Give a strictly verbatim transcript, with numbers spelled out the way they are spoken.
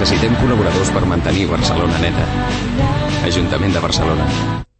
Necessitem col·laboradors per mantenir Barcelona neta. Ajuntament de Barcelona.